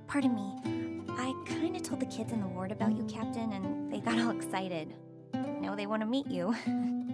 Pardon me. I kinda told the kids in the ward about you, Captain, and they got all excited. Now they want to meet you.